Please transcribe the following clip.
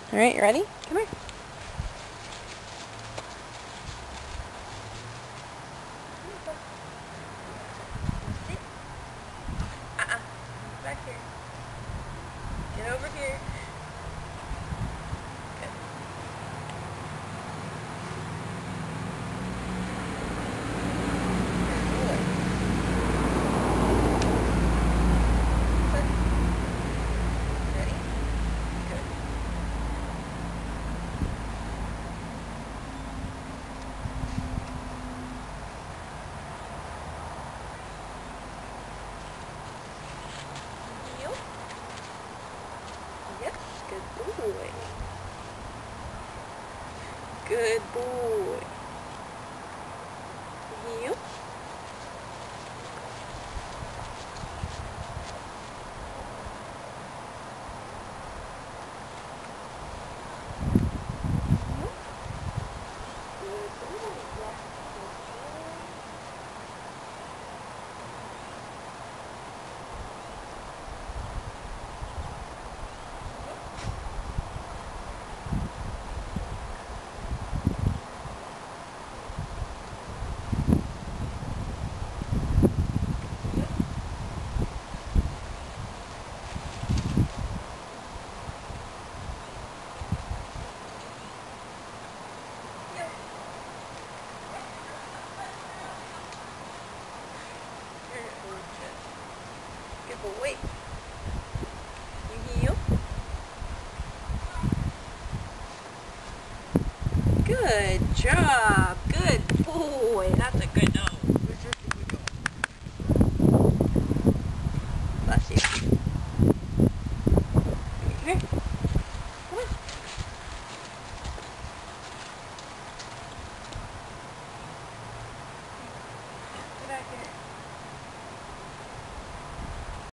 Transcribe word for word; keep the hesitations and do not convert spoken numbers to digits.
All right, you ready? Come here. Uh-uh. Back here. Get over here. Good. Ready? Good. Heel. Yep, good boy. Good boy. Heel. Good boy. Yeah. Good boy. You heel. Good job.